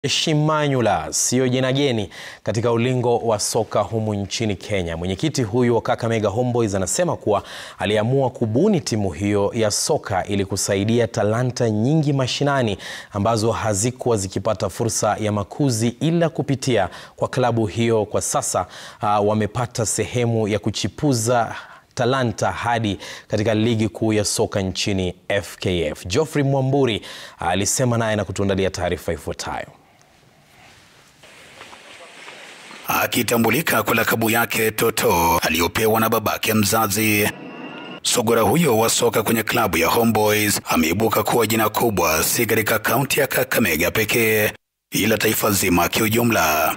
Shimanyula sio jina geni katika ulingo wa soka humu nchini Kenya. Mwenyekiti huyu wa Kakamega Homeboyz anasema kuwa aliamua kubuni timu hiyo ya soka ili kusaidia talanta nyingi mashinani ambazo hazikuwa zikipata fursa ya makuzi, ila kupitia kwa klabu hiyo kwa sasa wamepata sehemu ya kuchipuza talanta hadi katika ligi kuu ya soka nchini FKF. Geoffrey Mwamburi alisema naye na kutuandalia taarifa ifuatayo. Akitambulika kwa lakabu yake Toto aliyopewa na babake mzazi, sogora huyo wa soka kwenye klabu ya Homeboyz ameibuka kuwa jina kubwa si katika kaunti ya Kakamega pekee, ila taifa zima kiujumla.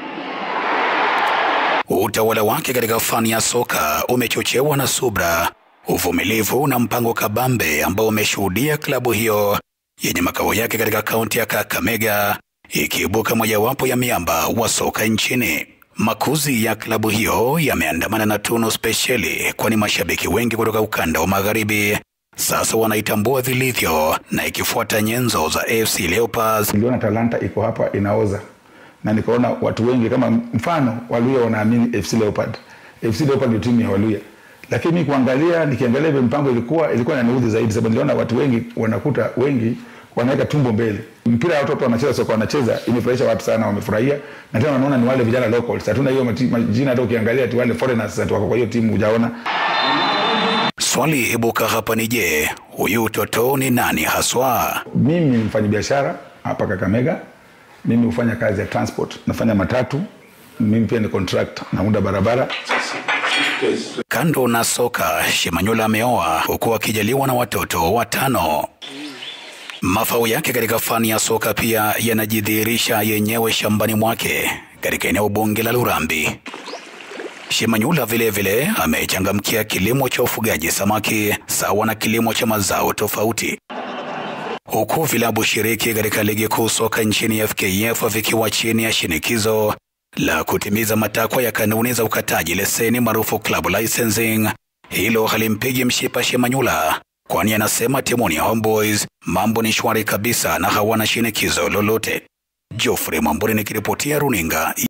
Utawala wake katika fani ya soka umechochewa na subra, uvumilivu na mpango kabambe ambao umeshuhudia klabu hiyo yenye makao yake katika kaunti ya Kakamega ikiibuka mojawapo ya miamba wa soka nchini. Makuzi ya klabu hiyo yameandamana na tuno spesheli, kwani mashabiki wengi kutoka ukanda wa magharibi sasa wanaitambua vilivyo, na ikifuata nyenzo za AFC Leopards. Niliona talanta iko hapa inaoza, na nikaona watu wengi kama mfano Waluya wanaamini FC Leopard. FC Leopard ni timu ya Waluya. Lakini nikiangalia mpango ilikuwa inaniudhi zaidi, sababu niliona watu wengi wanakuta wengi wanaweka tumbo mbele. Mpira watoto wanacheza soka wanacheza, imefurahisha watu sana, wamefurahia. Na tena wanaona ni wale vijana locals. Hatuna hiyo majina, hata ukiangalia tu wale foreigners wako kwa hiyo timu hujaona. Swali ibuka hapa ni je, huyu Toto ni nani haswa? Mimi ni mfanyabiashara hapa Kakamega. Mimi hufanya kazi ya transport, nafanya matatu. Mimi pia ni contractor, naunda barabara. Kando na soka, Shimanyula ameoa huku akijaliwa na watoto 5. Mafao yake katika fani ya soka pia yanajidhihirisha yenyewe shambani mwake katika eneo bunge la Lurambi. Shimanyula vile vile amechangamkia kilimo cha ufugaji samaki sawa na kilimo cha mazao tofauti, huku vilabu shiriki katika ligi kuu soka nchini FKF vikiwa chini ya shinikizo la kutimiza matakwa ya kanuni za ukataji leseni maarufu club licensing. Hilo halimpigi mshipa Shimanyula, kwani anasema timuni ya Homeboyz mambo ni shwari kabisa na hawana shinikizo lolote. Geoffrey Mwamburi nikiripotia runinga.